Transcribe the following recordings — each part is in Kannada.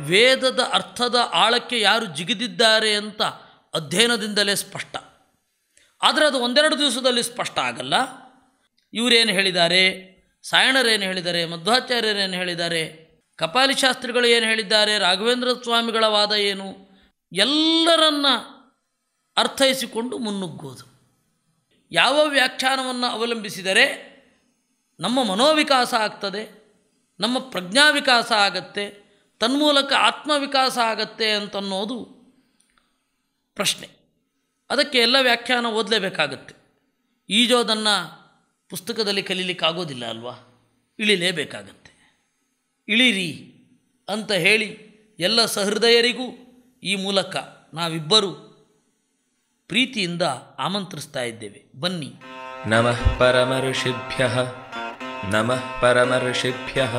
ವೇದದ ಅರ್ಥದ ಆಳಕ್ಕೆ ಯಾರು ಜಿಗಿದಿದ್ದಾರೆ ಅಂತ ಅಧ್ಯಯನದಿಂದಲೇ ಸ್ಪಷ್ಟ. ಆದರೆ ಅದು ಒಂದೆರಡು ದಿವಸದಲ್ಲಿ ಸ್ಪಷ್ಟ ಆಗಲ್ಲ. ಇವರೇನು ಹೇಳಿದ್ದಾರೆ, ಸಾಯಣರೇನು ಹೇಳಿದ್ದಾರೆ, ಮಧ್ವಾಚಾರ್ಯರೇನು ಹೇಳಿದ್ದಾರೆ, ಕಪಾಲಿ ಶಾಸ್ತ್ರಿಗಳು ಏನು ಹೇಳಿದ್ದಾರೆ, ರಾಘವೇಂದ್ರ ಸ್ವಾಮಿಗಳ ವಾದ ಏನು, ಎಲ್ಲರನ್ನ ಅರ್ಥೈಸಿಕೊಂಡು ಮುನ್ನುಗ್ಗೋದು. ಯಾವ ವ್ಯಾಖ್ಯಾನವನ್ನು ಅವಲಂಬಿಸಿದರೆ ನಮ್ಮ ಮನೋವಿಕಾಸ ಆಗ್ತದೆ, ನಮ್ಮ ಪ್ರಜ್ಞಾವಿಕಾಸ ಆಗತ್ತೆ, ತನ್ಮೂಲಕ ಆತ್ಮವಿಕಾಸ ಆಗತ್ತೆ ಅಂತನ್ನೋದು ಪ್ರಶ್ನೆ. ಅದಕ್ಕೆ ಎಲ್ಲ ವ್ಯಾಖ್ಯಾನ ಓದಲೇಬೇಕಾಗತ್ತೆ. ಈಜೋದನ್ನು ಪುಸ್ತಕದಲ್ಲಿ ಕಲೀಲಿಕ್ಕಾಗೋದಿಲ್ಲ ಅಲ್ವಾ, ಇಳಿಲೇಬೇಕಾಗತ್ತೆ. ಇಳಿರಿ ಅಂತ ಹೇಳಿ ಎಲ್ಲ ಸಹೃದಯರಿಗೂ ಈ ಮೂಲಕ ನಾವಿಬ್ಬರು ಪ್ರೀತಿಯಿಂದ ಆಮಂತ್ರಿಸ್ತಾ ಇದ್ದೇವೆ. ಬನ್ನಿ. ನಮಃ ಪರಮಋಷಿಭ್ಯಃ ನಮಃ ಪರಮಋಷಿಭ್ಯಃ.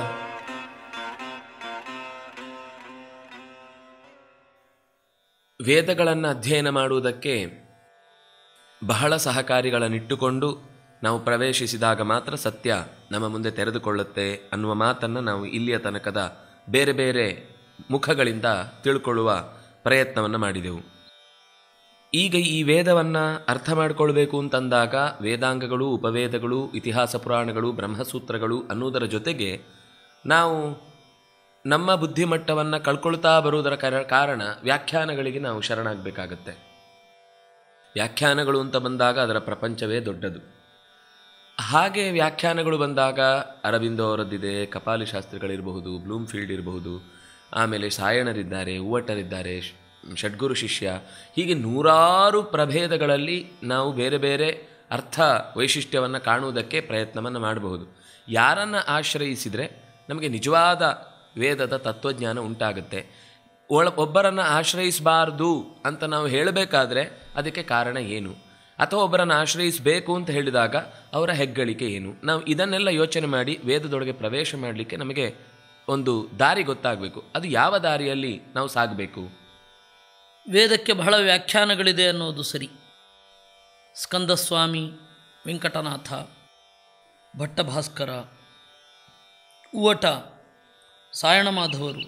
ವೇದಗಳನ್ನು ಅಧ್ಯಯನ ಮಾಡುವುದಕ್ಕೆ ಬಹಳ ಸಹಕಾರಿಗಳನ್ನಿಟ್ಟುಕೊಂಡು ನಾವು ಪ್ರವೇಶಿಸಿದಾಗ ಮಾತ್ರ ಸತ್ಯ ನಮ್ಮ ಮುಂದೆ ತೆರೆದುಕೊಳ್ಳುತ್ತೆ ಅನ್ನುವ ಮಾತನ್ನು ನಾವು ಇಲ್ಲಿಯ ತನಕದ ಬೇರೆ ಬೇರೆ ಮುಖಗಳಿಂದ ತಿಳ್ಕೊಳ್ಳುವ ಪ್ರಯತ್ನವನ್ನು ಮಾಡಿದೆವು. ಈಗ ಈ ವೇದವನ್ನು ಅರ್ಥ ಮಾಡಿಕೊಳ್ಬೇಕು ಅಂತಂದಾಗ ವೇದಾಂಗಗಳು, ಉಪವೇದಗಳು, ಇತಿಹಾಸ ಪುರಾಣಗಳು, ಬ್ರಹ್ಮಸೂತ್ರಗಳು ಅನ್ನುವುದರ ಜೊತೆಗೆ ನಾವು ನಮ್ಮ ಬುದ್ಧಿಮಟ್ಟವನ್ನು ಕಳ್ಕೊಳ್ತಾ ಬರುವುದರ ಕಾರಣ ವ್ಯಾಖ್ಯಾನಗಳಿಗೆ ನಾವು ಶರಣಾಗಬೇಕಾಗತ್ತೆ. ವ್ಯಾಖ್ಯಾನಗಳು ಅಂತ ಬಂದಾಗ ಅದರ ಪ್ರಪಂಚವೇ ದೊಡ್ಡದು. ಹಾಗೆ ವ್ಯಾಖ್ಯಾನಗಳು ಬಂದಾಗ ಅರಬಿಂದೋ ಅವರದ್ದಿದೆ, ಕಪಾಲಿ ಶಾಸ್ತ್ರಿಗಳಿರಬಹುದು, ಬ್ಲೂಮ್ಫೀಲ್ಡ್ ಇರಬಹುದು, ಆಮೇಲೆ ಸಾಯಣರಿದ್ದಾರೆ, ಉವಟರಿದ್ದಾರೆ, ಷಡ್ಗುರು ಶಿಷ್ಯ, ಹೀಗೆ ನೂರಾರು ಪ್ರಭೇದಗಳಲ್ಲಿ ನಾವು ಬೇರೆ ಬೇರೆ ಅರ್ಥ ವೈಶಿಷ್ಟ್ಯವನ್ನು ಕಾಣುವುದಕ್ಕೆ ಪ್ರಯತ್ನವನ್ನು ಮಾಡಬಹುದು. ಯಾರನ್ನು ಆಶ್ರಯಿಸಿದರೆ ನಮಗೆ ನಿಜವಾದ ವೇದದ ತತ್ವಜ್ಞಾನ ಉಂಟಾಗುತ್ತೆ. ಒಬ್ಬರನ್ನು ಆಶ್ರಯಿಸಬಾರ್ದು ಅಂತ ನಾವು ಹೇಳಬೇಕಾದ್ರೆ ಅದಕ್ಕೆ ಕಾರಣ ಏನು, ಅಥವಾ ಒಬ್ಬರನ್ನು ಆಶ್ರಯಿಸಬೇಕು ಅಂತ ಹೇಳಿದಾಗ ಅವರ ಹೆಗ್ಗಳಿಕೆ ಏನು, ನಾವು ಇದನ್ನೆಲ್ಲ ಯೋಚನೆ ಮಾಡಿ ವೇದದೊಳಗೆ ಪ್ರವೇಶ ಮಾಡಲಿಕ್ಕೆ ನಮಗೆ ಒಂದು ದಾರಿ ಗೊತ್ತಾಗಬೇಕು. ಅದು ಯಾವ ದಾರಿಯಲ್ಲಿ ನಾವು ಸಾಗಬೇಕು. ವೇದಕ್ಕೆ ಬಹಳ ವ್ಯಾಖ್ಯಾನಗಳಿದೆ ಅನ್ನೋದು ಸರಿ. ಸ್ಕಂದಸ್ವಾಮಿ, ವೆಂಕಟನಾಥ, ಭಟ್ಟಭಾಸ್ಕರ, ಉವಟ, ಸಾಯಣಮಾಧವರು,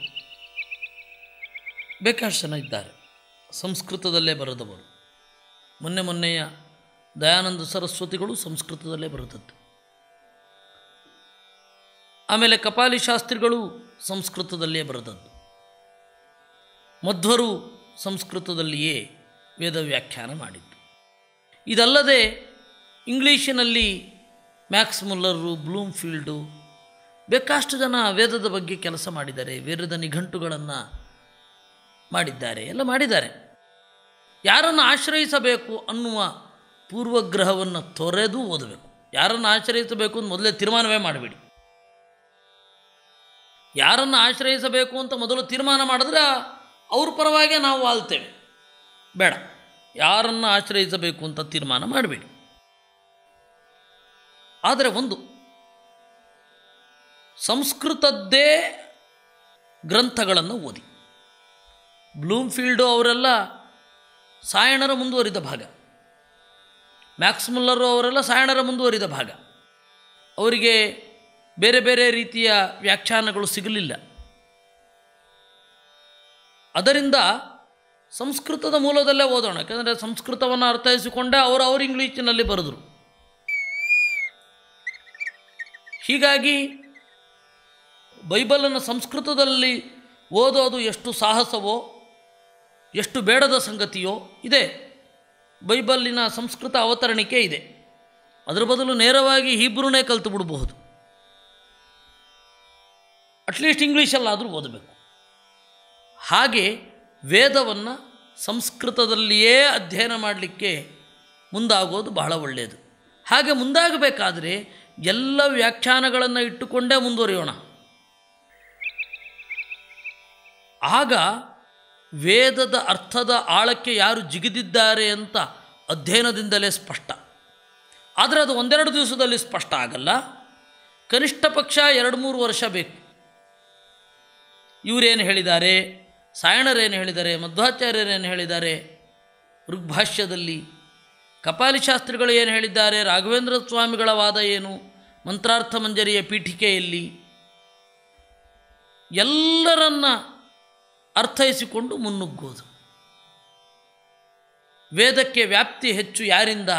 ಬೇಕಾಷ್ಟು ಜನ ಇದ್ದಾರೆ. ಸಂಸ್ಕೃತದಲ್ಲೇ ಬರೆದವರು. ಮೊನ್ನೆಯ ದಯಾನಂದ ಸರಸ್ವತಿಗಳು ಸಂಸ್ಕೃತದಲ್ಲೇ ಬರೆದದ್ದು. ಆಮೇಲೆ ಕಪಾಲಿ ಶಾಸ್ತ್ರಿಗಳು ಸಂಸ್ಕೃತದಲ್ಲೇ ಬರೆದದ್ದು. ಮಧ್ವರು ಸಂಸ್ಕೃತದಲ್ಲಿಯೇ ವೇದ ವ್ಯಾಖ್ಯಾನ ಮಾಡಿದ್ದು. ಇದಲ್ಲದೆ ಇಂಗ್ಲೀಷಿನಲ್ಲಿ ಮ್ಯಾಕ್ಸ್ ಮುಲ್ಲರು, ಬ್ಲೂಮ್ಫೀಲ್ಡು, ಬೇಕಾಷ್ಟು ಜನ ವೇದದ ಬಗ್ಗೆ ಕೆಲಸ ಮಾಡಿದ್ದಾರೆ. ವೇದದ ನಿಘಂಟುಗಳನ್ನು ಮಾಡಿದ್ದಾರೆ, ಎಲ್ಲ ಮಾಡಿದ್ದಾರೆ. ಯಾರನ್ನು ಆಶ್ರಯಿಸಬೇಕು ಅನ್ನುವ ಪೂರ್ವಗ್ರಹವನ್ನು ತೊರೆದು ಓದಬೇಕು. ಯಾರನ್ನು ಆಶ್ರಯಿಸಬೇಕು ಅಂತ ಮೊದಲೇ ತೀರ್ಮಾನವೇ ಮಾಡಬೇಡಿ. ಯಾರನ್ನು ಆಶ್ರಯಿಸಬೇಕು ಅಂತ ಮೊದಲು ತೀರ್ಮಾನ ಮಾಡಿದ್ರೆ ಅವ್ರ ಪರವಾಗೇ ನಾವು ವಾಲ್ತೇವೆ. ಬೇಡ, ಯಾರನ್ನು ಆಶ್ರಯಿಸಬೇಕು ಅಂತ ತೀರ್ಮಾನ ಮಾಡಬೇಡಿ. ಆದರೆ ಒಂದು ಸಂಸ್ಕೃತದ್ದೇ ಗ್ರಂಥಗಳನ್ನು ಓದಿ. ಬ್ಲೂಮ್ಫೀಲ್ಡು ಅವರೆಲ್ಲ ಸಾಯಣರ ಮುಂದುವರಿದ ಭಾಗ, ಮ್ಯಾಕ್ಸ್ ಮುಲ್ಲರು ಅವರೆಲ್ಲ ಸಾಯಣರ ಮುಂದುವರಿದ ಭಾಗ. ಅವರಿಗೆ ಬೇರೆ ಬೇರೆ ರೀತಿಯ ವ್ಯಾಖ್ಯಾನಗಳು ಸಿಗಲಿಲ್ಲ. ಅದರಿಂದ ಸಂಸ್ಕೃತದ ಮೂಲದಲ್ಲೇ ಓದೋಣ. ಯಾಕೆಂದರೆ ಸಂಸ್ಕೃತವನ್ನು ಅರ್ಥೈಸಿಕೊಂಡೇ ಅವರು ಇಂಗ್ಲೀಷಿನಲ್ಲಿ ಬರೆದರು. ಹೀಗಾಗಿ ಬೈಬಲನ್ನು ಸಂಸ್ಕೃತದಲ್ಲಿ ಓದೋದು ಎಷ್ಟು ಸಾಹಸವೋ, ಎಷ್ಟು ಬೇಡದ ಸಂಗತಿಯೋ ಇದೆ. ಬೈಬಲಿನ ಸಂಸ್ಕೃತ ಅವತರಣಿಕೆ ಇದೆ. ಅದರ ಬದಲು ನೇರವಾಗಿ ಹೀಬ್ರೂನೇ ಕಲಿತು ಬಿಡಬಹುದು. ಅಟ್ಲೀಸ್ಟ್ ಇಂಗ್ಲೀಷಲ್ಲಾದರೂ ಓದಬೇಕು. ಹಾಗೆ ವೇದವನ್ನು ಸಂಸ್ಕೃತದಲ್ಲಿಯೇ ಅಧ್ಯಯನ ಮಾಡಲಿಕ್ಕೆ ಮುಂದಾಗೋದು ಬಹಳ ಒಳ್ಳೆಯದು. ಹಾಗೆ ಮುಂದಾಗಬೇಕಾದರೆ ಎಲ್ಲ ವ್ಯಾಖ್ಯಾನಗಳನ್ನು ಇಟ್ಟುಕೊಂಡೇ ಮುಂದುವರಿಯೋಣ. ಆಗ ವೇದದ ಅರ್ಥದ ಆಳಕ್ಕೆ ಯಾರು ಜಿಗಿದಿದ್ದಾರೆ ಅಂತ ಅಧ್ಯಯನದಿಂದಲೇ ಸ್ಪಷ್ಟ. ಆದರೆ ಅದು ಒಂದೆರಡು ದಿವಸದಲ್ಲಿ ಸ್ಪಷ್ಟ ಆಗಲ್ಲ. ಕನಿಷ್ಠ ಪಕ್ಷ 2-3 ವರ್ಷ ಬೇಕು. ಇವರೇನು ಹೇಳಿದ್ದಾರೆ, ಸಾಯಣರೇನು ಹೇಳಿದ್ದಾರೆ, ಮಧ್ವಾಚಾರ್ಯರೇನು ಹೇಳಿದ್ದಾರೆ ಋಗ್ಭಾಷ್ಯದಲ್ಲಿ, ಕಪಾಲಿ ಶಾಸ್ತ್ರಿಗಳು ಏನು ಹೇಳಿದ್ದಾರೆ, ರಾಘವೇಂದ್ರ ಸ್ವಾಮಿಗಳ ವಾದ ಏನು ಮಂತ್ರಾರ್ಥ ಮಂಜರಿಯ ಪೀಠಿಕೆಯಲ್ಲಿ, ಎಲ್ಲರನ್ನ ಅರ್ಥೈಸಿಕೊಂಡು ಮುನ್ನುಗ್ಗೋದು. ವೇದಕ್ಕೆ ವ್ಯಾಪ್ತಿ ಹೆಚ್ಚು ಯಾರಿಂದ?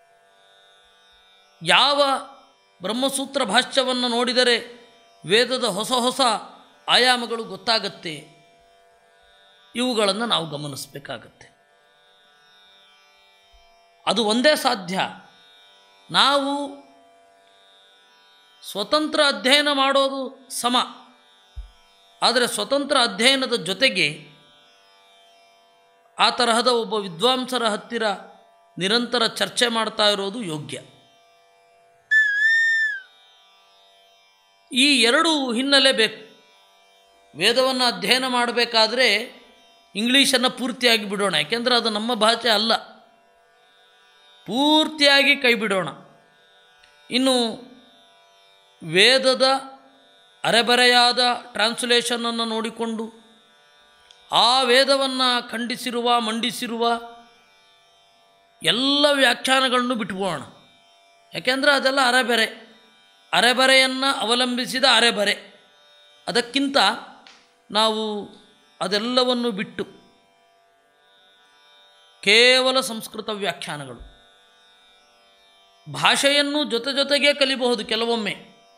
ಯಾವ ಬ್ರಹ್ಮಸೂತ್ರ ಭಾಷ್ಯವನ್ನು ನೋಡಿದರೆ ವೇದದ ಹೊಸ ಹೊಸ ಆಯಾಮಗಳು ಗೊತ್ತಾಗತ್ತೆ, ಇವುಗಳನ್ನು ನಾವು ಗಮನಿಸಬೇಕಾಗತ್ತೆ. ಅದು ಒಂದೇ ಸಾಧ್ಯ. ನಾವು ಸ್ವತಂತ್ರ ಅಧ್ಯಯನ ಮಾಡೋದು ಸಮ, ಆದರೆ ಸ್ವತಂತ್ರ ಅಧ್ಯಯನದ ಜೊತೆಗೆ ಆ ತರಹದ ಒಬ್ಬ ವಿದ್ವಾಂಸರ ಹತ್ತಿರ ನಿರಂತರ ಚರ್ಚೆ ಮಾಡ್ತಾ ಇರೋದು ಯೋಗ್ಯ. ಈ ಎರಡೂ ಹಿನ್ನೆಲೆ ಬೇಕು. ವೇದವನ್ನು ಅಧ್ಯಯನ ಮಾಡಬೇಕಾದ್ರೆ ಇಂಗ್ಲೀಷನ್ನು ಪೂರ್ತಿಯಾಗಿ ಬಿಡೋಣ, ಯಾಕೆಂದರೆ ಅದು ನಮ್ಮ ಭಾಷೆ ಅಲ್ಲ, ಪೂರ್ತಿಯಾಗಿ ಕೈ ಬಿಡೋಣ. ಇನ್ನು ವೇದದ ಅರೆಬರೆಯಾದ ಟ್ರಾನ್ಸ್ಲೇಷನನ್ನು ನೋಡಿಕೊಂಡು ಆ ವೇದವನ್ನು ಖಂಡಿಸಿರುವ ಮಂಡಿಸಿರುವ ಎಲ್ಲ ವ್ಯಾಖ್ಯಾನಗಳನ್ನು ಬಿಟ್ಬೋಣ, ಯಾಕೆಂದರೆ ಅದೆಲ್ಲ ಅರೆಬರೆ, ಅರೆಬರೆಯನ್ನು ಅವಲಂಬಿಸಿದ ಅರೆಬರೆ. ಅದಕ್ಕಿಂತ ನಾವು ಅದೆಲ್ಲವನ್ನು ಬಿಟ್ಟು ಕೇವಲ ಸಂಸ್ಕೃತ ವ್ಯಾಖ್ಯಾನಗಳು, ಭಾಷೆಯನ್ನು ಜೊತೆ ಜೊತೆಗೇ ಕಲಿಬಹುದು. ಕೆಲವೊಮ್ಮೆ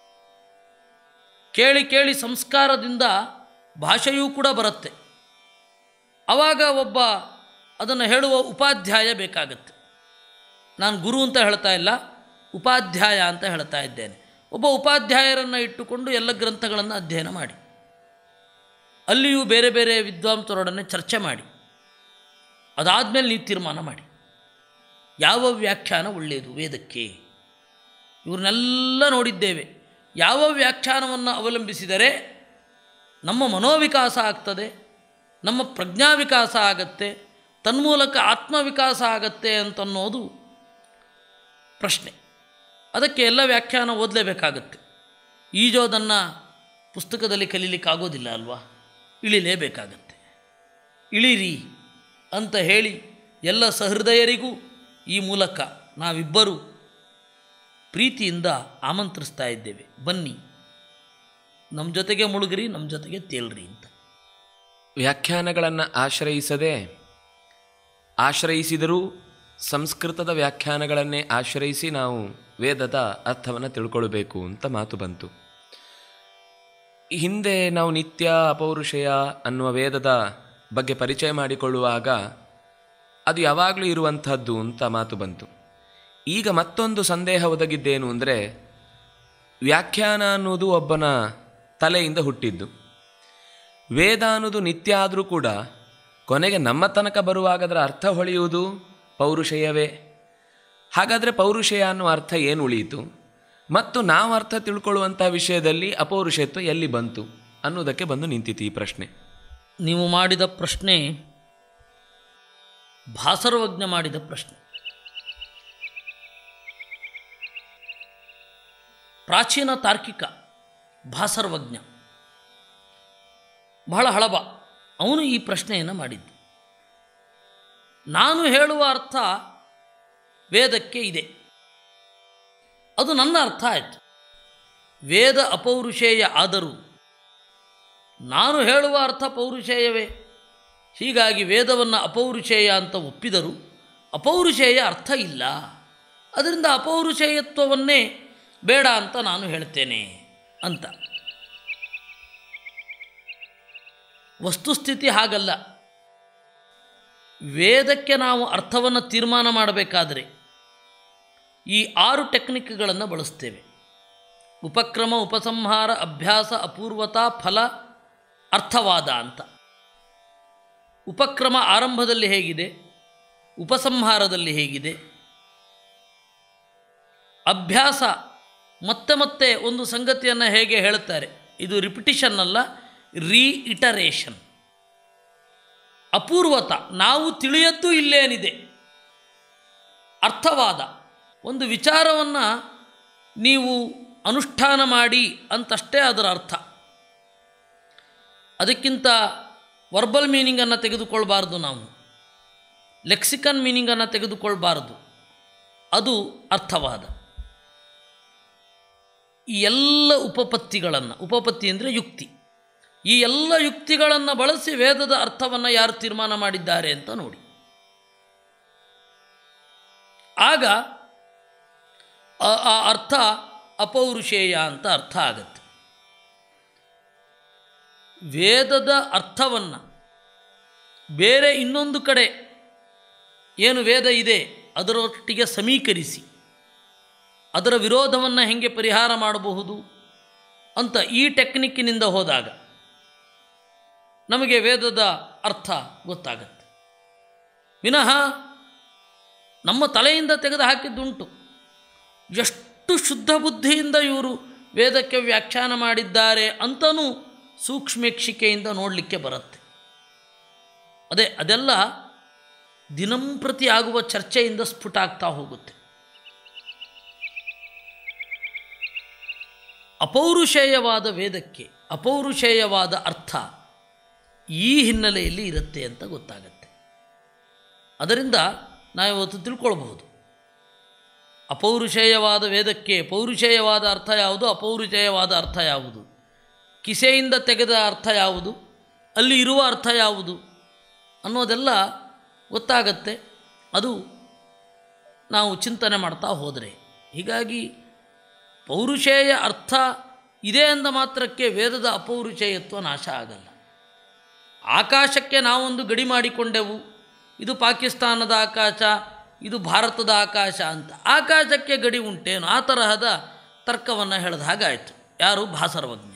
ಕೇಳಿ ಕೇಳಿ ಸಂಸ್ಕಾರದಿಂದ ಭಾಷೆಯೂ ಕೂಡ ಬರುತ್ತೆ. ಆವಾಗ ಒಬ್ಬ ಅದನ್ನು ಹೇಳುವ ಉಪಾಧ್ಯಾಯ ಬೇಕಾಗತ್ತೆ. ನಾನು ಗುರು ಅಂತ ಹೇಳ್ತಾ ಇಲ್ಲ, ಉಪಾಧ್ಯಾಯ ಅಂತ ಹೇಳ್ತಾ ಇದ್ದೇನೆ. ಒಬ್ಬ ಉಪಾಧ್ಯಾಯರನ್ನು ಇಟ್ಟುಕೊಂಡು ಎಲ್ಲ ಗ್ರಂಥಗಳನ್ನು ಅಧ್ಯಯನ ಮಾಡಿ, ಅಲ್ಲಿಯೂ ಬೇರೆ ಬೇರೆ ವಿದ್ವಾಂಸರೊಡನೆ ಚರ್ಚೆ ಮಾಡಿ, ಅದಾದಮೇಲೆ ನೀವು ತೀರ್ಮಾನ ಮಾಡಿ ಯಾವ ವ್ಯಾಖ್ಯಾನ ಒಳ್ಳೆಯದು ವೇದಕ್ಕೆ. ಇವ್ರನ್ನೆಲ್ಲ ನೋಡಿದ್ದೇವೆ. ಯಾವ ವ್ಯಾಖ್ಯಾನವನ್ನು ಅವಲಂಬಿಸಿದರೆ ನಮ್ಮ ಮನೋವಿಕಾಸ ಆಗ್ತದೆ, ನಮ್ಮ ಪ್ರಜ್ಞಾವಿಕಾಸ ಆಗತ್ತೆ, ತನ್ಮೂಲಕ ಆತ್ಮವಿಕಾಸ ಆಗತ್ತೆ ಅಂತನ್ನೋದು ಪ್ರಶ್ನೆ. ಅದಕ್ಕೆ ಎಲ್ಲ ವ್ಯಾಖ್ಯಾನ ಓದಲೇಬೇಕಾಗತ್ತೆ. ಈಜೋದನ್ನು ಪುಸ್ತಕದಲ್ಲಿ ಕಲೀಲಿಕ್ಕಾಗೋದಿಲ್ಲ ಅಲ್ವಾ, ಇಳಿಲೇಬೇಕಾಗತ್ತೆ. ಇಳಿರಿ ಅಂತ ಹೇಳಿ ಎಲ್ಲ ಸಹೃದಯರಿಗೂ ಈ ಮೂಲಕ ನಾವಿಬ್ಬರು ಪ್ರೀತಿಯಿಂದ ಆಮಂತ್ರಿಸ್ತಾ ಇದ್ದೇವೆ, ಬನ್ನಿ ನಮ್ಮ ಜೊತೆಗೆ ಮುಳುಗ್ರಿ, ನಮ್ಮ ಜೊತೆಗೆ ತೇಲ್ರಿ ಅಂತ. ವ್ಯಾಖ್ಯಾನಗಳನ್ನು ಆಶ್ರಯಿಸಿದರೂ ಸಂಸ್ಕೃತದ ವ್ಯಾಖ್ಯಾನಗಳನ್ನೇ ಆಶ್ರಯಿಸಿ ನಾವು ವೇದದ ಅರ್ಥವನ್ನು ತಿಳ್ಕೊಳ್ಬೇಕು ಅಂತ ಮಾತು ಬಂತು. ಹಿಂದೆ ನಾವು ನಿತ್ಯ ಅಪೌರುಷೇಯ ಅನ್ನುವ ವೇದದ ಬಗ್ಗೆ ಪರಿಚಯ ಮಾಡಿಕೊಳ್ಳುವಾಗ ಅದು ಯಾವಾಗಲೂ ಇರುವಂಥದ್ದು ಅಂತ ಮಾತು ಬಂತು. ಈಗ ಮತ್ತೊಂದು ಸಂದೇಹ ಒದಗಿದ್ದೇನು ಅಂದರೆ, ವ್ಯಾಖ್ಯಾನ ಅನ್ನೋದು ಒಬ್ಬನ ತಲೆಯಿಂದ ಹುಟ್ಟಿದ್ದು, ವೇದ ಅನ್ನೋದು ನಿತ್ಯ ಆದರೂ ಕೂಡ ಕೊನೆಗೆ ನಮ್ಮ ತನಕ ಬರುವಾಗ ಅದರ ಅರ್ಥ ಹೊಳೆಯುವುದು ಪೌರುಷೇಯವೇ. ಹಾಗಾದರೆ ಪೌರುಷೇಯ ಅನ್ನುವ ಅರ್ಥ ಏನು ಉಳಿಯಿತು, ಮತ್ತು ನಾವು ಅರ್ಥ ತಿಳ್ಕೊಳ್ಳುವಂಥ ವಿಷಯದಲ್ಲಿ ಅಪೌರುಷತ್ವ ಎಲ್ಲಿ ಬಂತು ಅನ್ನೋದಕ್ಕೆ ಬಂದು ನಿಂತಿತು ಈ ಪ್ರಶ್ನೆ. ನೀವು ಮಾಡಿದ ಪ್ರಶ್ನೆ ಭಾಸರ್ವಜ್ಞ ಮಾಡಿದ ಪ್ರಶ್ನೆ. ಪ್ರಾಚೀನ ತಾರ್ಕಿಕ ಭಾಸರ್ವಜ್ಞ ಬಹಳ ಹಳಬ, ಅವನು ಈ ಪ್ರಶ್ನೆಯನ್ನು ಮಾಡಿದ್ದು. ನಾನು ಹೇಳುವ ಅರ್ಥ ವೇದಕ್ಕೆ ಇದೆ, ಅದು ನನ್ನ ಅರ್ಥ ಆಯಿತು. ವೇದ ಅಪೌರುಷೇಯ ಆದರೂ ನಾನು ಹೇಳುವ ಅರ್ಥ ಪೌರುಷೇಯವೇ. ಹೀಗಾಗಿ ವೇದವನ್ನು ಅಪೌರುಷೇಯ ಅಂತ ಒಪ್ಪಿದರೂ ಅಪೌರುಷೇಯ ಅರ್ಥ ಇಲ್ಲ, ಅದರಿಂದ ಅಪೌರುಷೇಯತ್ವವನ್ನೇ ಬೇಡ ಅಂತ ನಾನು ಹೇಳ್ತೇನೆ ಅಂತ. ವಸ್ತುಸ್ಥಿತಿ ಹಾಗಲ್ಲ. ವೇದಕ್ಕೆ ನಾವು ಅರ್ಥವನ್ನು ತೀರ್ಮಾನ ಮಾಡಬೇಕಾದರೆ ಈ 6 ಟೆಕ್ನಿಕ್ಗಳನ್ನು ಬಳಸ್ತೇವೆ. ಉಪಕ್ರಮ, ಉಪಸಂಹಾರ, ಅಭ್ಯಾಸ, ಅಪೂರ್ವತಾ, ಫಲ, ಅರ್ಥವಾದ ಅಂತ. ಉಪಕ್ರಮ ಆರಂಭದಲ್ಲಿ ಹೇಗಿದೆ, ಉಪಸಂಹಾರದಲ್ಲಿ ಹೇಗಿದೆ, ಅಭ್ಯಾಸ ಮತ್ತೆ ಮತ್ತೆ ಒಂದು ಸಂಗತಿಯನ್ನು ಹೇಗೆ ಹೇಳುತ್ತಾರೆ, ಇದು ರಿಪಿಟಿಷನ್ ಅಲ್ಲ, ರೀಇಟರೇಷನ್. ಅಪೂರ್ವತ, ನಾವು ತಿಳಿಯದ್ದು ಇಲ್ಲೇನಿದೆ. ಅರ್ಥವಾದ, ಒಂದು ವಿಚಾರವನ್ನು ನೀವು ಅನುಷ್ಠಾನ ಮಾಡಿ ಅಂತಷ್ಟೇ ಅದರ ಅರ್ಥ. ಅದಕ್ಕಿಂತ ವರ್ಬಲ್ ಮೀನಿಂಗನ್ನು ತೆಗೆದುಕೊಳ್ಬಾರ್ದು, ನಾವು ಲೆಕ್ಸಿಕನ್ ಮೀನಿಂಗನ್ನು ತೆಗೆದುಕೊಳ್ಬಾರ್ದು, ಅದು ಅರ್ಥವಾದ. ಈ ಎಲ್ಲ ಉಪಪತ್ತಿಗಳನ್ನು, ಉಪಪತ್ತಿ ಅಂದರೆ ಯುಕ್ತಿ, ಈ ಎಲ್ಲ ಯುಕ್ತಿಗಳನ್ನು ಬಳಸಿ ವೇದದ ಅರ್ಥವನ್ನು ಯಾರು ತೀರ್ಮಾನ ಮಾಡಿದ್ದಾರೆ ಅಂತ ನೋಡಿ. ಆಗ ಆ ಅರ್ಥ ಅಪೌರುಷೇಯ ಅಂತ ಅರ್ಥ ಆಗತ್ತೆ. ವೇದದ ಅರ್ಥವನ್ನು ಬೇರೆ ಇನ್ನೊಂದು ಕಡೆ ಏನು ವೇದ ಇದೆ ಅದರೊಟ್ಟಿಗೆ ಸಮೀಕರಿಸಿ ಅದರ ವಿರೋಧವನ್ನು ಹೇಗೆ ಪರಿಹಾರ ಮಾಡಬಹುದು ಅಂತ ಈ ಟೆಕ್ನಿಕ್ಕಿನಿಂದ ಹೋದಾಗ ನಮಗೆ ವೇದದ ಅರ್ಥ ಗೊತ್ತಾಗತ್ತೆ. ವಿನಃ ನಮ್ಮ ತಲೆಯಿಂದ ತೆಗೆದು ಹಾಕಿದ್ದುಂಟು. ಎಷ್ಟು ಶುದ್ಧ ಬುದ್ಧಿಯಿಂದ ಇವರು ವೇದಕ್ಕೆ ವ್ಯಾಖ್ಯಾನ ಮಾಡಿದ್ದಾರೆ ಅಂತಲೂ ಸೂಕ್ಷ್ಮೇಕ್ಷಿಕೆಯಿಂದ ನೋಡಲಿಕ್ಕೆ ಬರುತ್ತೆ. ಅದೆಲ್ಲ ದಿನಂಪ್ರತಿ ಆಗುವ ಚರ್ಚೆಯಿಂದ ಸ್ಫುಟ ಆಗ್ತಾ ಹೋಗುತ್ತೆ. ಅಪೌರುಷೇಯವಾದ ವೇದಕ್ಕೆ ಅಪೌರುಷೇಯವಾದ ಅರ್ಥ ಈ ಹಿನ್ನೆಲೆಯಲ್ಲಿ ಇರುತ್ತೆ ಅಂತ ಗೊತ್ತಾಗತ್ತೆ. ಅದರಿಂದ ನಾವಿವತ್ತು ತಿಳ್ಕೊಳ್ಬಹುದು ಅಪೌರುಷೇಯವಾದ ವೇದಕ್ಕೆ ಪೌರುಷೇಯವಾದ ಅರ್ಥ ಯಾವುದು, ಅಪೌರುಷೇಯವಾದ ಅರ್ಥ ಯಾವುದು, ಕಿಸೆಯಿಂದ ತೆಗೆದ ಅರ್ಥ ಯಾವುದು, ಅಲ್ಲಿ ಇರುವ ಅರ್ಥ ಯಾವುದು ಅನ್ನೋದೆಲ್ಲ ಗೊತ್ತಾಗತ್ತೆ. ಅದು ನಾವು ಚಿಂತನೆ ಮಾಡ್ತಾ ಹೋದರೆ. ಹೀಗಾಗಿ ಪೌರುಷೇಯ ಅರ್ಥ ಇದೆ ಅಂದ ಮಾತ್ರಕ್ಕೆ ವೇದದ ಅಪೌರುಷೇಯತ್ವ ನಾಶ ಆಗಲ್ಲ. ಆಕಾಶಕ್ಕೆ ನಾವೊಂದು ಗಡಿ ಮಾಡಿಕೊಂಡೆವು, ಇದು ಪಾಕಿಸ್ತಾನದ ಆಕಾಶ, ಇದು ಭಾರತದ ಆಕಾಶ ಅಂತ. ಆಕಾಶಕ್ಕೆ ಗಡಿ ಉಂಟೇನು? ಆ ತರಹದ ತರ್ಕವನ್ನು ಹೇಳಿದ ಹಾಗಾಯಿತು. ಯಾರು? ಭಾಸರವಜ್ಞ.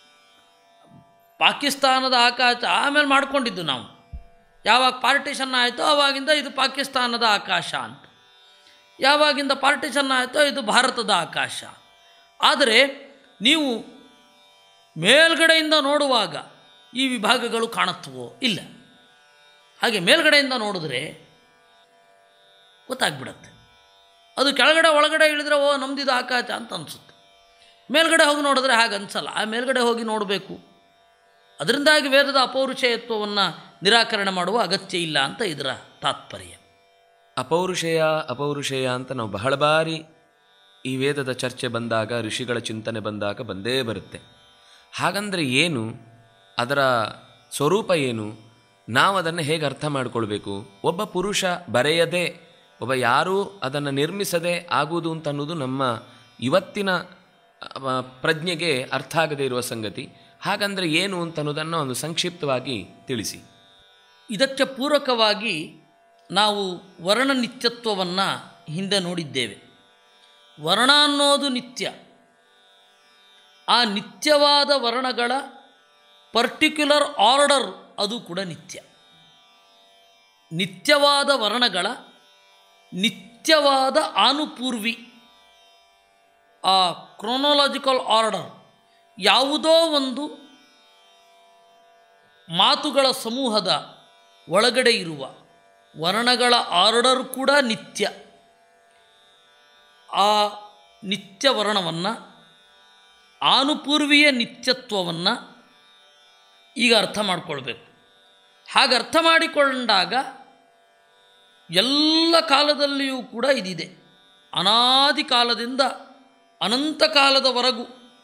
ಪಾಕಿಸ್ತಾನದ ಆಕಾಶ ಆಮೇಲೆ ಮಾಡಿಕೊಂಡಿದ್ದು ನಾವು. ಯಾವಾಗ ಪಾರ್ಟಿಷನ್ ಆಯಿತೋ ಆವಾಗಿಂದ ಇದು ಪಾಕಿಸ್ತಾನದ ಆಕಾಶ ಅಂತ, ಯಾವಾಗಿಂದ ಪಾರ್ಟಿಷನ್ ಆಯಿತೋ ಇದು ಭಾರತದ ಆಕಾಶ. ಆದರೆ ನೀವು ಮೇಲ್ಗಡೆಯಿಂದ ನೋಡುವಾಗ ಈ ವಿಭಾಗಗಳು ಕಾಣುತ್ತವೋ? ಇಲ್ಲ. ಹಾಗೆ ಮೇಲ್ಗಡೆಯಿಂದ ನೋಡಿದ್ರೆ ಗೊತ್ತಾಗ್ಬಿಡತ್ತೆ. ಅದು ಕೆಳಗಡೆ ಒಳಗಡೆ ಇಳಿದ್ರೆ ಓ ನಮ್ದಿದು ಆಕಾಶ ಅಂತ ಅನಿಸುತ್ತೆ. ಮೇಲ್ಗಡೆ ಹೋಗಿ ನೋಡಿದ್ರೆ ಹಾಗೆ ಅನಿಸಲ್ಲ. ಆ ಮೇಲ್ಗಡೆ ಹೋಗಿ ನೋಡಬೇಕು. ಅದರಿಂದಾಗಿ ವೇದದ ಅಪೌರುಷೇಯತ್ವವನ್ನು ನಿರಾಕರಣೆ ಮಾಡುವ ಅಗತ್ಯ ಇಲ್ಲ ಅಂತ ಇದರ ತಾತ್ಪರ್ಯ. ಅಪೌರುಷೇಯ ಅಂತ ನಾವು ಬಹಳ ಬಾರಿ ಈ ವೇದದ ಚರ್ಚೆ ಬಂದಾಗ, ಋಷಿಗಳ ಚಿಂತನೆ ಬಂದಾಗ ಬಂದೇ ಬರುತ್ತೆ. ಹಾಗಂದರೆ ಏನು, ಅದರ ಸ್ವರೂಪ ಏನು, ನಾವು ಅದನ್ನು ಹೇಗೆ ಅರ್ಥ ಮಾಡಿಕೊಳ್ಬೇಕು? ಒಬ್ಬ ಪುರುಷ ಬರೆಯದೆ, ಒಬ್ಬ ಯಾರೂ ಅದನ್ನು ನಿರ್ಮಿಸದೆ ಆಗುವುದು ಅಂತ ಅನ್ನೋದು ನಮ್ಮ ಇವತ್ತಿನ ಪ್ರಜ್ಞೆಗೆ ಅರ್ಥ ಆಗದೇ ಇರುವ ಸಂಗತಿ. ಹಾಗಂದರೆ ಏನು ಅಂತ ಅನ್ನೋದನ್ನು ಒಂದು ಸಂಕ್ಷಿಪ್ತವಾಗಿ ತಿಳಿಸಿ. ಇದಕ್ಕೆ ಪೂರಕವಾಗಿ ನಾವು ವರ್ಣ ನಿತ್ಯತ್ವವನ್ನು ಹಿಂದೆ ನೋಡಿದ್ದೇವೆ. ವರ್ಣ ಅನ್ನೋದು ನಿತ್ಯ. ಆ ನಿತ್ಯವಾದ ವರ್ಣಗಳ ಪರ್ಟಿಕ್ಯುಲರ್ ಆರ್ಡರ್ ಅದು ಕೂಡ ನಿತ್ಯ. ನಿತ್ಯವಾದ ವರ್ಣಗಳ ನಿತ್ಯವಾದ ಆನುಪೂರ್ವಿ, ಆ ಕ್ರೋನೋಲಾಜಿಕಲ್ ಆರ್ಡರ್, ಯಾವುದೋ ಒಂದು ಮಾತುಗಳ ಸಮೂಹದ ಒಳಗಡೆ ಇರುವ ವರ್ಣಗಳ ಆರ್ಡರ್ ಕೂಡ ನಿತ್ಯ. ಆ ನಿತ್ಯ ವರ್ಣವನ್ನು, ಆನುಪೂರ್ವಿಯ ನಿತ್ಯತ್ವವನ್ನು ಈಗ ಅರ್ಥ ಮಾಡಿಕೊಳ್ಬೇಕು. ಹಾಗೆ ಅರ್ಥ ಮಾಡಿಕೊಂಡಾಗ ಎಲ್ಲ ಕಾಲದಲ್ಲಿಯೂ ಕೂಡ ಇದಿದೆ. ಅನಾದಿ ಕಾಲದಿಂದ ಅನಂತ ಕಾಲದವರೆಗೂ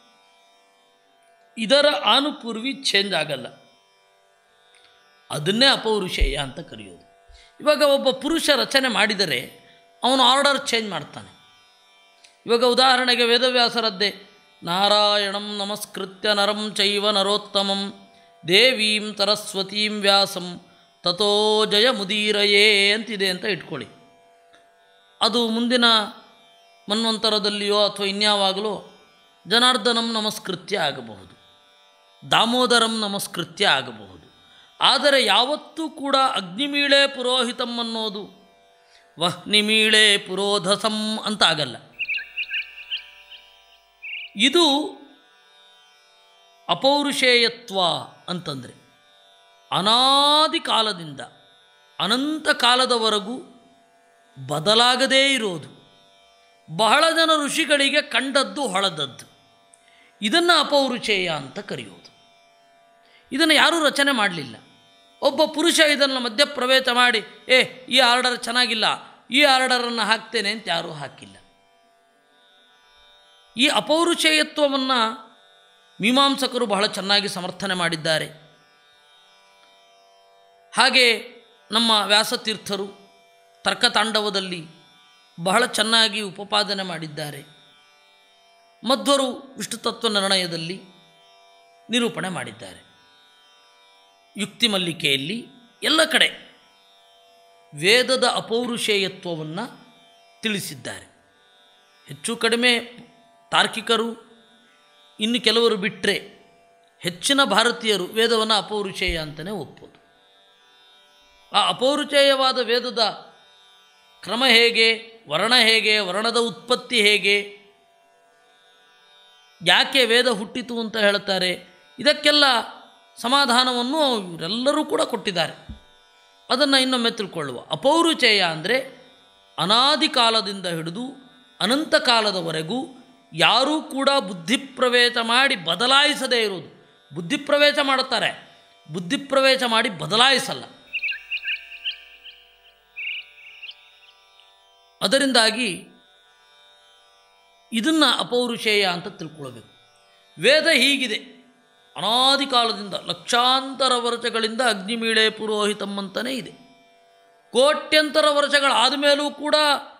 ಇದರ ಆನುಪೂರ್ವಿ ಚೇಂಜ್ ಆಗಲ್ಲ. ಅದನ್ನೇ ಅಪೌರುಷೇಯ ಅಂತ ಕರೆಯೋದು. ಇವಾಗ ಒಬ್ಬ ಪುರುಷ ರಚನೆ ಮಾಡಿದರೆ ಅವನು ಆರ್ಡರ್ ಚೇಂಜ್ ಮಾಡ್ತಾನೆ. ಇವಾಗ ಉದಾಹರಣೆಗೆ ವೇದವ್ಯಾಸರದ್ದೇ ನಾರಾಯಣಂ ನಮಸ್ಕೃತ್ಯ ನರಂ ಚೈವ ನರೋತ್ತಮಂ ದೇವೀಂ ಸರಸ್ವತೀಂ ವ್ಯಾಸಂ ತಥೋ ಜಯ ಮುದೀರಯೇ ಅಂತಿದೆ ಅಂತ ಇಟ್ಕೊಳ್ಳಿ. ಅದು ಮುಂದಿನ ಮನ್ವಂತರದಲ್ಲಿಯೋ ಅಥವಾ ಇನ್ಯಾವಾಗಲೋ ಜನಾರ್ದನಂ ನಮಸ್ಕೃತ್ಯ ಆಗಬಹುದು, ದಾಮೋದರಂ ನಮಸ್ಕೃತ್ಯ ಆಗಬಹುದು. ಆದರೆ ಯಾವತ್ತೂ ಕೂಡ ಅಗ್ನಿಮೀಳೆ ಪುರೋಹಿತಂ ಅನ್ನೋದು ವಹ್ನಿಮೀಳೆ ಪುರೋಧಸಂ ಅಂತ ಆಗಲ್ಲ. ಇದು ಅಪೌರುಷೇಯತ್ವ ಅಂತಂದರೆ ಅನಾದಿ ಕಾಲದಿಂದ ಅನಂತ ಕಾಲದವರೆಗೂ ಬದಲಾಗದೇ ಇರೋದು. ಬಹಳ ಜನ ಋಷಿಗಳಿಗೆ ಕಂಡದ್ದು ಹೊಳೆದದ್ದು. ಇದನ್ನು ಅಪೌರುಷೇಯ ಅಂತ ಕರೆಯೋದು. ಇದನ್ನು ಯಾರೂ ರಚನೆ ಮಾಡಲಿಲ್ಲ. ಒಬ್ಬ ಪುರುಷ ಇದನ್ನು ಮಧ್ಯಪ್ರವೇಶ ಮಾಡಿ ಈ ಆರ್ಡರ್ ಚೆನ್ನಾಗಿಲ್ಲ, ಈ ಆರ್ಡರನ್ನು ಹಾಕ್ತೇನೆ ಅಂತ ಯಾರೂ ಹಾಕಿಲ್ಲ. ಈ ಅಪೌರುಷೇಯತ್ವವನ್ನು ಮೀಮಾಂಸಕರು ಬಹಳ ಚೆನ್ನಾಗಿ ಸಮರ್ಥನೆ ಮಾಡಿದ್ದಾರೆ. ಹಾಗೆ ನಮ್ಮ ವ್ಯಾಸತೀರ್ಥರು ತರ್ಕತಾಂಡವದಲ್ಲಿ ಬಹಳ ಚೆನ್ನಾಗಿ ಉಪಪಾದನೆ ಮಾಡಿದ್ದಾರೆ. ಮಧ್ವರು ವಿಷ್ಣುತತ್ವ ನಿರ್ಣಯದಲ್ಲಿ ನಿರೂಪಣೆ ಮಾಡಿದ್ದಾರೆ. ಯುಕ್ತಿ ಮಲ್ಲಿಕೆಯಲ್ಲಿ ಎಲ್ಲ ಕಡೆ ವೇದದ ಅಪೌರುಷೇಯತ್ವವನ್ನು ತಿಳಿಸಿದ್ದಾರೆ. ಹೆಚ್ಚು ಕಡಿಮೆ ತಾರ್ಕಿಕರು, ಇನ್ನು ಕೆಲವರು ಬಿಟ್ಟರೆ ಹೆಚ್ಚಿನ ಭಾರತೀಯರು ವೇದವನ್ನು ಅಪೌರುಷೇಯ ಅಂತಲೇ ಒಪ್ಪೋದು. ಆ ಅಪೌರುಷೇಯವಾದ ವೇದದ ಕ್ರಮ ಹೇಗೆ, ವರ್ಣ ಹೇಗೆ, ವರ್ಣದ ಉತ್ಪತ್ತಿ ಹೇಗೆ, ಯಾಕೆ ವೇದ ಹುಟ್ಟಿತು ಅಂತ ಹೇಳ್ತಾರೆ, ಇದಕ್ಕೆಲ್ಲ ಸಮಾಧಾನವನ್ನು ಇವರೆಲ್ಲರೂ ಕೂಡ ಕೊಟ್ಟಿದ್ದಾರೆ. ಅದನ್ನು ಇನ್ನೊಮ್ಮೆ ತಿಳ್ಕೊಳ್ಳುವ. ಅಪೌರುಷೇಯ ಅಂದರೆ ಅನಾದಿ ಕಾಲದಿಂದ ಹಿಡಿದು ಅನಂತ ಕಾಲದವರೆಗೂ ಯಾರೂ ಕೂಡ ಬುದ್ಧಿಪ್ರವೇಶ ಮಾಡಿ ಬದಲಾಯಿಸದೇ ಇರುವುದು. ಬುದ್ಧಿಪ್ರವೇಶ ಮಾಡುತ್ತಾರೆ, ಬುದ್ಧಿಪ್ರವೇಶ ಮಾಡಿ ಬದಲಾಯಿಸಲ್ಲ. ಅದರಿಂದಾಗಿ ಇದನ್ನು ಅಪೌರುಷೇಯ ಅಂತ ತಿಳ್ಕೊಳ್ಬೇಕು. ವೇದ ಹೀಗಿದೆ, ಅನಾದಿ ಕಾಲದಿಂದ ಲಕ್ಷಾಂತರ ವರ್ಷಗಳಿಂದ ಅಗ್ನಿಮೀಳೆ ಪುರೋಹಿತಂ ಅಂತಲೇ ಇದೆ. ಕೋಟ್ಯಂತರ ವರ್ಷಗಳಾದ ಮೇಲೂ ಕೂಡ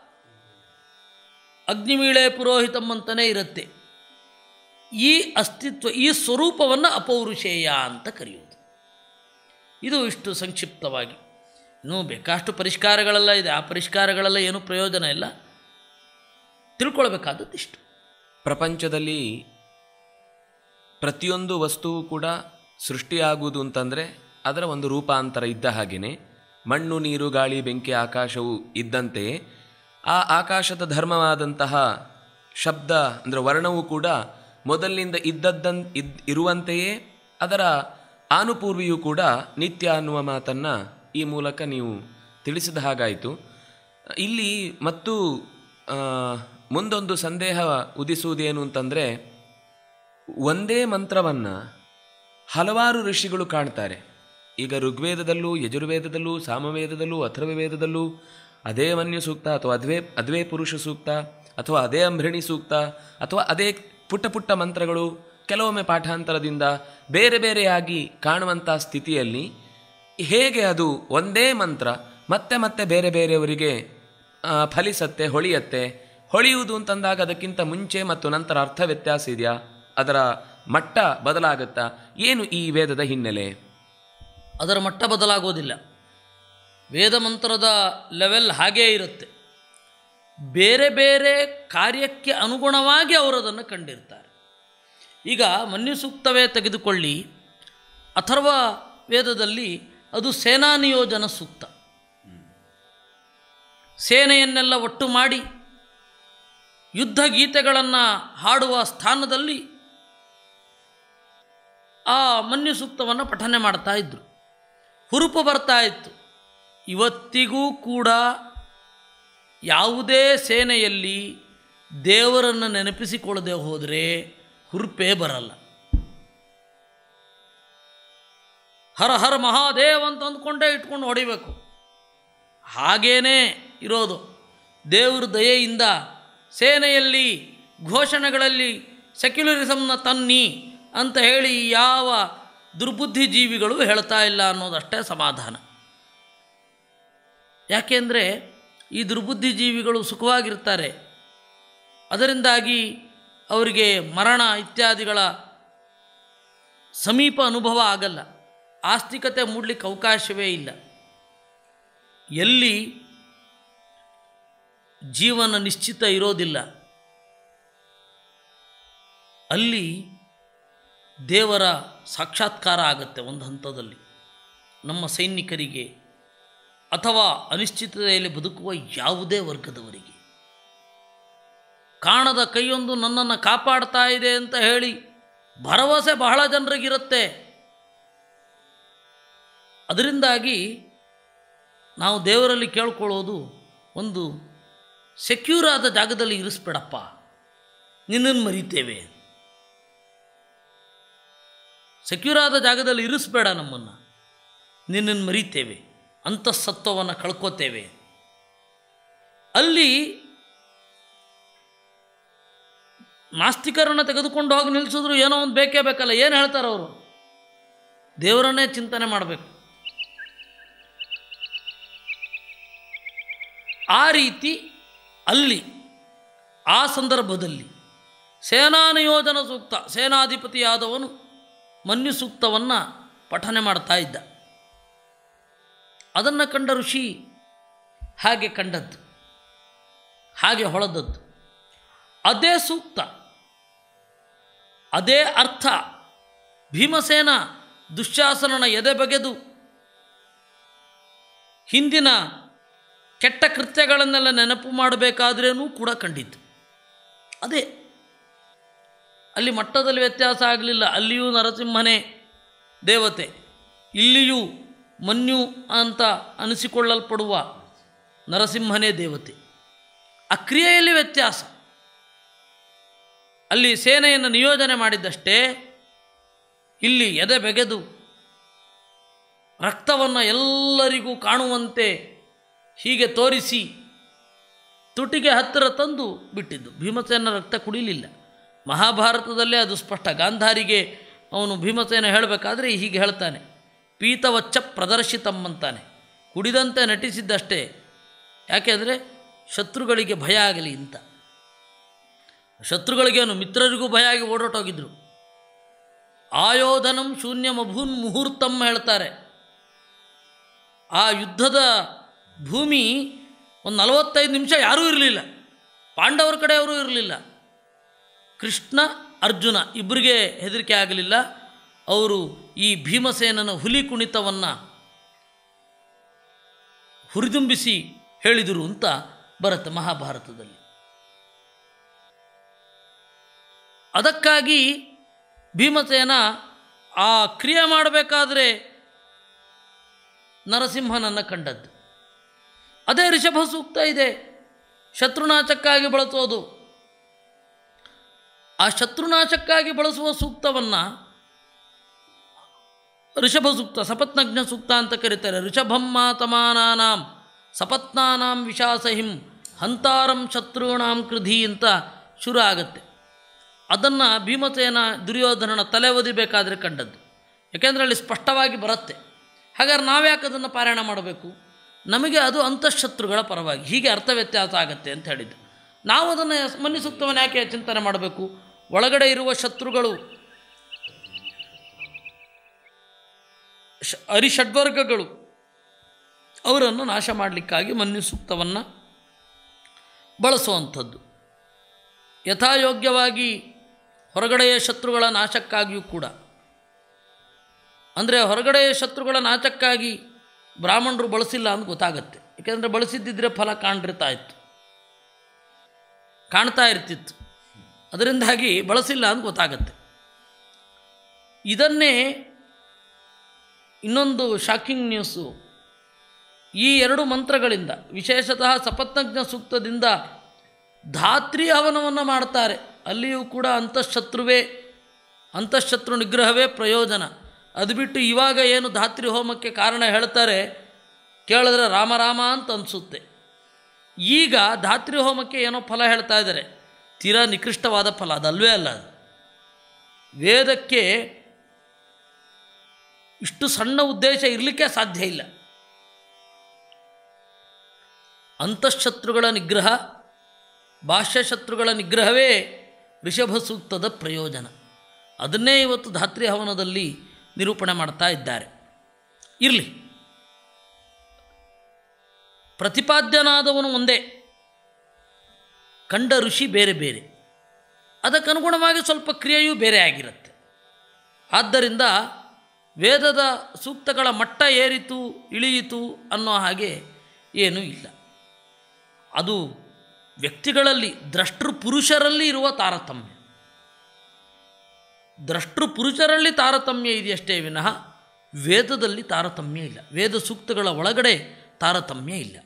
ಅಗ್ನಿಮೀಳೆ ಪುರೋಹಿತಂ ಅಂತಲೇ ಇರುತ್ತೆ. ಈ ಅಸ್ತಿತ್ವ, ಈ ಸ್ವರೂಪವನ್ನು ಅಪೌರುಷೇಯ ಅಂತ ಕರೆಯುವುದು. ಇದು ಇಷ್ಟು ಸಂಕ್ಷಿಪ್ತವಾಗಿ. ಇನ್ನೂ ಬೇಕಾಷ್ಟು ಪರಿಷ್ಕಾರಗಳೆಲ್ಲ ಇದೆ. ಆ ಪರಿಷ್ಕಾರಗಳೆಲ್ಲ ಏನೂ ಪ್ರಯೋಜನ ಇಲ್ಲ. ತಿಳ್ಕೊಳ್ಬೇಕಾದದ್ದು ಇಷ್ಟು. ಪ್ರಪಂಚದಲ್ಲಿ ಪ್ರತಿಯೊಂದು ವಸ್ತುವು ಕೂಡ ಸೃಷ್ಟಿಯಾಗುವುದು ಅಂತಂದರೆ ಅದರ ಒಂದು ರೂಪಾಂತರ ಇದ್ದ ಹಾಗೆಯೇ ಮಣ್ಣು, ನೀರು, ಗಾಳಿ, ಬೆಂಕಿ, ಆಕಾಶವು ಇದ್ದಂತೆಯೇ ಆ ಆಕಾಶದ ಧರ್ಮವಾದಂತಹ ಶಬ್ದ ಅಂದರೆ ವರ್ಣವು ಕೂಡ ಮೊದಲಿನಿಂದ ಇರುವಂತೆಯೇ ಅದರ ಆನುಪೂರ್ವಿಯೂ ಕೂಡ ನಿತ್ಯ ಅನ್ನುವ ಮಾತನ್ನು ಈ ಮೂಲಕ ನೀವು ತಿಳಿಸಿದ ಹಾಗಾಯಿತು. ಇಲ್ಲಿ ಮತ್ತು ಮುಂದೊಂದು ಸಂದೇಹ ಉದಿಸುವುದೇನು ಅಂತಂದರೆ, ಒಂದೇ ಮಂತ್ರವನ್ನು ಹಲವಾರು ಋಷಿಗಳು ಕಾಣ್ತಾರೆ. ಈಗ ಋಗ್ವೇದದಲ್ಲೂ, ಯಜುರ್ವೇದದಲ್ಲೂ, ಸಾಮವೇದದಲ್ಲೂ, ಅಥರ್ವವೇದದಲ್ಲೂ ಅದೇ ಮನ್ಯು ಸೂಕ್ತ ಅಥವಾ ಅದ್ವೇ ಪುರುಷ ಸೂಕ್ತ ಅಥವಾ ಅದೇ ಅಂಬ್ರಿಣಿ ಸೂಕ್ತ ಅಥವಾ ಅದೇ ಪುಟ್ಟ ಪುಟ್ಟ ಮಂತ್ರಗಳು ಕೆಲವೊಮ್ಮೆ ಪಾಠಾಂತರದಿಂದ ಬೇರೆ ಬೇರೆಯಾಗಿ ಕಾಣುವಂಥ ಸ್ಥಿತಿಯಲ್ಲಿ ಹೇಗೆ ಅದು ಒಂದೇ ಮಂತ್ರ ಮತ್ತೆ ಮತ್ತೆ ಬೇರೆ ಬೇರೆಯವರಿಗೆ ಫಲಿಸತ್ತೆ, ಹೊಳೆಯುವುದು ಅಂತಂದಾಗ ಅದಕ್ಕಿಂತ ಮುಂಚೆ ಮತ್ತು ನಂತರ ಅರ್ಥ ವ್ಯತ್ಯಾಸ ಇದೆಯಾ? ಅದರ ಮಟ್ಟ ಬದಲಾಗುತ್ತಾ? ಏನು ಈ ವೇದದ ಹಿನ್ನೆಲೆ? ಅದರ ಮಟ್ಟ ಬದಲಾಗೋದಿಲ್ಲ. ವೇದ ಮಂತ್ರದ ಲೆವೆಲ್ ಹಾಗೇ ಇರುತ್ತೆ. ಬೇರೆ ಬೇರೆ ಕಾರ್ಯಕ್ಕೆ ಅನುಗುಣವಾಗಿ ಅವರು ಅದನ್ನು ಕಂಡಿರ್ತಾರೆ. ಈಗ ಮನ್ಯುಸೂಕ್ತವೇ ತೆಗೆದುಕೊಳ್ಳಿ. ಅಥರ್ವ ವೇದದಲ್ಲಿ ಅದು ಸೇನಾ ನಿಯೋಜನ ಸೂಕ್ತ. ಸೇನೆಯನ್ನೆಲ್ಲ ಒಟ್ಟು ಮಾಡಿ ಯುದ್ಧ ಗೀತೆಗಳನ್ನು ಹಾಡುವ ಸ್ಥಾನದಲ್ಲಿ ಆ ಮನ್ಯುಸೂಕ್ತವನ್ನು ಪಠನೆ ಮಾಡ್ತಾ ಇದ್ದರು. ಹುರುಪು ಬರ್ತಾ ಇತ್ತು. ಇವತ್ತಿಗೂ ಕೂಡ ಯಾವುದೇ ಸೇನೆಯಲ್ಲಿ ದೇವರನ್ನು ನೆನಪಿಸಿಕೊಳ್ಳದೆ ಹೋದರೆ ಹುರುಪೇ ಬರಲ್ಲ. ಹರ ಹರ ಮಹಾದೇವ್ ಅಂತ ಅಂದ್ಕೊಂಡೇ ಇಟ್ಕೊಂಡು ಹೊಡಿಬೇಕು. ಹಾಗೇನೇ ಇರೋದು. ದೇವ್ರ ದಯೆಯಿಂದ ಸೇನೆಯಲ್ಲಿ ಘೋಷಣೆಗಳಲ್ಲಿ ಸೆಕ್ಯುಲರಿಸಮ್ನ ತನ್ನಿ ಅಂತ ಹೇಳಿ ಯಾವ ದುರ್ಬುದ್ಧಿ ಜೀವಿಗಳು ಹೇಳ್ತಾ ಇಲ್ಲ ಅನ್ನೋದಷ್ಟೇ ಸಮಾಧಾನ. ಯಾಕೆಂದರೆ ಈ ದುರ್ಬುದ್ಧಿ ಜೀವಿಗಳು ಸುಖವಾಗಿರ್ತಾರೆ. ಅದರಿಂದಾಗಿ ಅವರಿಗೆ ಮರಣ ಇತ್ಯಾದಿಗಳ ಸಮೀಪ ಅನುಭವ ಆಗಲ್ಲ. ಆಸ್ತಿಕತೆ ಮೂಡಲಿಕ್ಕೆ ಅವಕಾಶವೇ ಇಲ್ಲ. ಎಲ್ಲಿ ಜೀವನ ನಿಶ್ಚಿತ ಇರೋದಿಲ್ಲ ಅಲ್ಲಿ ದೇವರ ಸಾಕ್ಷಾತ್ಕಾರ ಆಗುತ್ತೆ ಒಂದು ಹಂತದಲ್ಲಿ. ನಮ್ಮ ಸೈನಿಕರಿಗೆ ಅಥವಾ ಅನಿಶ್ಚಿತತೆಯಲ್ಲಿ ಬದುಕುವ ಯಾವುದೇ ವರ್ಗದವರಿಗೆ ಕಾಣದ ಕೈಯೊಂದು ನನ್ನನ್ನು ಕಾಪಾಡ್ತಾ ಇದೆ ಅಂತ ಹೇಳಿ ಭರವಸೆ ಬಹಳ ಜನರಿಗಿರುತ್ತೆ. ಅದರಿಂದಾಗಿ ನಾವು ದೇವರಲ್ಲಿ ಕೇಳ್ಕೊಳ್ಳೋದು, ಒಂದು ಸೆಕ್ಯೂರ್ ಆದ ಜಾಗದಲ್ಲಿ ಇರಿಸ್ಬೇಡಪ್ಪ, ನಿನ್ನನ್ನು ಮರಿತೇವೆ. ಸೆಕ್ಯೂರ್ ಆದ ಜಾಗದಲ್ಲಿ ಇರಿಸ್ಬೇಡ ನಮ್ಮನ್ನು, ನಿನ್ನನ್ನು ಮರಿತೇವೆ, ಅಂತಃಸತ್ವವನ್ನು ಕಳ್ಕೋತೇವೆ. ಅಲ್ಲಿ ನಾಸ್ತಿಕರನ್ನು ತೆಗೆದುಕೊಂಡು ಹೋಗಿ ನಿಲ್ಲಿಸಿದ್ರು ಏನೋ ಒಂದು ಬೇಕೇ ಬೇಕಲ್ಲ. ಏನು ಹೇಳ್ತಾರೆ ಅವರು? ದೇವರನ್ನೇ ಚಿಂತನೆ ಮಾಡಬೇಕು. ಆ ರೀತಿ ಅಲ್ಲಿ ಆ ಸಂದರ್ಭದಲ್ಲಿ ಸೇನಾ ನಿಯೋಜನ ಸೂಕ್ತ, ಸೇನಾಧಿಪತಿಯಾದವನು ಮನ್ಯು ಸೂಕ್ತವನ್ನು ಪಠನೆ ಮಾಡ್ತಾ ಇದ್ದ. ಅದನ್ನು ಕಂಡ ಋಷಿ ಹಾಗೆ ಕಂಡದ್ದು, ಹಾಗೆ ಹೊಳೆದದ್ದು. ಅದೇ ಸೂಕ್ತ, ಅದೇ ಅರ್ಥ. ಭೀಮಸೇನ ದುಶ್ಯಾಸನನ ಎದೆ ಬಗೆದು ಹಿಂದಿನ ಕೆಟ್ಟ ಕೃತ್ಯಗಳನ್ನೆಲ್ಲ ನೆನಪು ಮಾಡಬೇಕಾದ್ರೇನೂ ಕೂಡ ಕಂಡಿತ್ತು. ಅದೇ ಅಲ್ಲಿ ಮಟ್ಟದಲ್ಲಿ ವ್ಯತ್ಯಾಸ ಆಗಲಿಲ್ಲ. ಅಲ್ಲಿಯೂ ನರಸಿಂಹನೇ ದೇವತೆ, ಇಲ್ಲಿಯೂ ಮನ್ಯು ಅಂತ ಅನಿಸಿಕೊಳ್ಳಲ್ಪಡುವ ನರಸಿಂಹನೇ ದೇವತೆ. ಆ ಕ್ರಿಯೆಯಲ್ಲಿ ವ್ಯತ್ಯಾಸ. ಅಲ್ಲಿ ಸೇನೆಯನ್ನು ನಿಯೋಜನೆ ಮಾಡಿದ್ದಷ್ಟೇ, ಇಲ್ಲಿ ಎದೆ ಬೆಗೆದು ರಕ್ತವನ್ನು ಎಲ್ಲರಿಗೂ ಕಾಣುವಂತೆ ಹೀಗೆ ತೋರಿಸಿ ತುಟಿಗೆ ಹತ್ತಿರ ತಂದು ಬಿಟ್ಟಿದ್ದು. ಭೀಮಸೇನ ರಕ್ತ ಕುಡಿಲಿಲ್ಲ. ಮಹಾಭಾರತದಲ್ಲೇ ಅದು ಸ್ಪಷ್ಟ. ಗಾಂಧಾರಿಗೆ ಅವನು ಭೀಮಸೇನ ಹೇಳಬೇಕಾದ್ರೆ ಹೀಗೆ ಹೇಳ್ತಾನೆ, ಪೀತವಚ್ಚ ಪ್ರದರ್ಶಿತಂ ಅಂತಾನೆ. ಕುಡಿದಂತೆ ನಟಿಸಿದ್ದಷ್ಟೇ. ಯಾಕೆಂದರೆ ಶತ್ರುಗಳಿಗೆ ಭಯ ಆಗಲಿ ಅಂತ. ಶತ್ರುಗಳಿಗೇನು, ಮಿತ್ರರಿಗೂ ಭಯ ಆಗಿ ಓಡೋಟೋಗಿದ್ರು. ಆಯೋಧನಂ ಶೂನ್ಯಮಭೂನ್ ಮುಹೂರ್ತಂ ಹೇಳ್ತಾರೆ. ಆ ಯುದ್ಧದ ಭೂಮಿ ಒಂದು 45 ನಿಮಿಷ ಯಾರೂ ಇರಲಿಲ್ಲ. ಪಾಂಡವರ ಕಡೆಯವರು ಇರಲಿಲ್ಲ. ಕೃಷ್ಣ ಅರ್ಜುನ ಇಬ್ಬರಿಗೆ ಹೆದರಿಕೆ ಆಗಲಿಲ್ಲ. ಅವರು ಈ ಭೀಮಸೇನನ ಹುಲಿ ಕುಣಿತವನ್ನು ಹುರಿದುಂಬಿಸಿ ಹೇಳಿದರು ಅಂತ ಬರುತ್ತೆ ಮಹಾಭಾರತದಲ್ಲಿ. ಅದಕ್ಕಾಗಿ ಭೀಮಸೇನ ಆ ಕ್ರಿಯೆ ಮಾಡಬೇಕಾದ್ರೆ ನರಸಿಂಹನನ್ನು ಕಂಡದ್ದು. ಅದೇ ಋಷಭ ಸೂಕ್ತ ಇದೆ, ಶತ್ರುನಾಶಕ್ಕಾಗಿ ಬಳಸೋದು. ಆ ಶತ್ರುನಾಶಕ್ಕಾಗಿ ಬಳಸುವ ಸೂಕ್ತವನ್ನು ಋಷಭ ಸೂಕ್ತ, ಸಪತ್ನಜ್ಞ ಸೂಕ್ತ ಅಂತ ಕರೀತಾರೆ. ಋಷಭಂ ಮಾತಮಾನಾನಾಂ ಸಪತ್ನಾನಾಂ ವಿಶಾಸಹಿಂ ಹಂತಾರಂ ಶತ್ರುಣಾಂ ಕೃಧಿ ಅಂತ ಶುರು ಆಗುತ್ತೆ. ಅದನ್ನು ಭೀಮಸೇನ ದುರ್ಯೋಧನನ ತಲೆ ಒದಿಬೇಕಾದ್ರೆ ಕಂಡದ್ದು. ಯಾಕೆಂದರೆ ಅಲ್ಲಿ ಸ್ಪಷ್ಟವಾಗಿ ಬರುತ್ತೆ. ಹಾಗಾದ್ರೆ ನಾವ್ಯಾಕೆ ಅದನ್ನು ಪಾರಾಯಣ ಮಾಡಬೇಕು? ನಮಗೆ ಅದು ಅಂತಃಶತ್ರುಗಳ ಪರವಾಗಿ, ಹೀಗೆ ಅರ್ಥ ವ್ಯತ್ಯಾಸ ಆಗುತ್ತೆ ಅಂತ ಹೇಳಿದ್ದು. ನಾವು ಅದನ್ನು ಮನ್ಯು ಸೂಕ್ತವನ್ನು ಯಾಕೆ ಚಿಂತನೆ ಮಾಡಬೇಕು? ಒಳಗಡೆ ಇರುವ ಶತ್ರುಗಳು ಅರಿಷಡ್ವರ್ಗಗಳು, ಅವರನ್ನು ನಾಶ ಮಾಡಲಿಕ್ಕಾಗಿ ಮನ್ಯು ಸೂಕ್ತವನ್ನು ಬಳಸುವಂಥದ್ದು. ಯಥಾಯೋಗ್ಯವಾಗಿ ಹೊರಗಡೆಯ ಶತ್ರುಗಳ ನಾಶಕ್ಕಾಗಿಯೂ ಕೂಡ. ಅಂದರೆ ಹೊರಗಡೆಯ ಶತ್ರುಗಳ ನಾಶಕ್ಕಾಗಿ ಬ್ರಾಹ್ಮಣರು ಬಳಸಿಲ್ಲ ಅಂತ ಗೊತ್ತಾಗತ್ತೆ. ಏಕೆಂದರೆ ಬಳಸಿದ್ದಿದ್ರೆ ಫಲ ಕಾಣ್ತಾ ಇರ್ತಿತ್ತು. ಅದರಿಂದಾಗಿ ಬಳಸಿಲ್ಲ ಅಂತ ಗೊತ್ತಾಗತ್ತೆ. ಇದನ್ನೇ ಇನ್ನೊಂದು ಶಾಕಿಂಗ್ ನ್ಯೂಸು, ಈ 2 ಮಂತ್ರಗಳಿಂದ, ವಿಶೇಷತಃ ಸಪತ್ನಜ್ಞ ಸೂಕ್ತದಿಂದ ಧಾತ್ರಿ ಹವನವನ್ನು ಮಾಡ್ತಾರೆ. ಅಲ್ಲಿಯೂ ಕೂಡ ಅಂತಃಶತ್ರು ನಿಗ್ರಹವೇ ಪ್ರಯೋಜನ. ಅದು ಬಿಟ್ಟು ಇವಾಗ ಏನು ಧಾತ್ರಿ ಹೋಮಕ್ಕೆ ಕಾರಣ ಹೇಳ್ತಾರೆ ಕೇಳಿದ್ರೆ ರಾಮ ರಾಮ ಅಂತ ಅನಿಸುತ್ತೆ. ಈಗ ಧಾತ್ರಿ ಹೋಮಕ್ಕೆ ಏನೋ ಫಲ ಹೇಳ್ತಾ ಇದ್ದಾರೆ, ತೀರಾ ನಿಕೃಷ್ಟವಾದ ಫಲ. ಅದಲ್ವೇ ಅಲ್ಲ. ಅದು ವೇದಕ್ಕೆ ಇಷ್ಟು ಸಣ್ಣ ಉದ್ದೇಶ ಇರಲಿಕ್ಕೆ ಸಾಧ್ಯ ಇಲ್ಲ. ಅಂತಃಶತ್ರುಗಳ ನಿಗ್ರಹ, ಬಾಹ್ಯಶತ್ರುಗಳ ನಿಗ್ರಹವೇ ಋಷಭ ಸೂಕ್ತದ ಪ್ರಯೋಜನ. ಅದನ್ನೇ ಇವತ್ತು ಧಾತ್ರಿ ಹವನದಲ್ಲಿ ನಿರೂಪಣೆ ಮಾಡ್ತಾ ಇದ್ದಾರೆ. ಇರಲಿ, ಪ್ರತಿಪಾದ್ಯನಾದವನು ಒಂದೇ, ಕಂಡ ಋಷಿ ಬೇರೆ ಬೇರೆ, ಅದಕ್ಕನುಗುಣವಾಗಿ ಸ್ವಲ್ಪ ಕ್ರಿಯೆಯೂ ಬೇರೆ ಆಗಿರುತ್ತೆ. ಆದ್ದರಿಂದ ವೇದದ ಸೂಕ್ತಗಳ ಮಟ್ಟ ಏರಿತು ಇಳಿಯಿತು ಅನ್ನೋ ಹಾಗೆ ಏನೂ ಇಲ್ಲ. ಅದು ವ್ಯಕ್ತಿಗಳಲ್ಲಿ, ದ್ರಷ್ಟೃ ಪುರುಷರಲ್ಲಿ ಇರುವ ತಾರತಮ್ಯ. ದ್ರಷ್ಟೃ ಪುರುಷರಲ್ಲಿ ತಾರತಮ್ಯ ಇದೆಯಷ್ಟೇ ವಿನಃ ವೇದದಲ್ಲಿ ತಾರತಮ್ಯ ಇಲ್ಲ. ವೇದ ಸೂಕ್ತಗಳ ಒಳಗಡೆ ತಾರತಮ್ಯ ಇಲ್ಲ.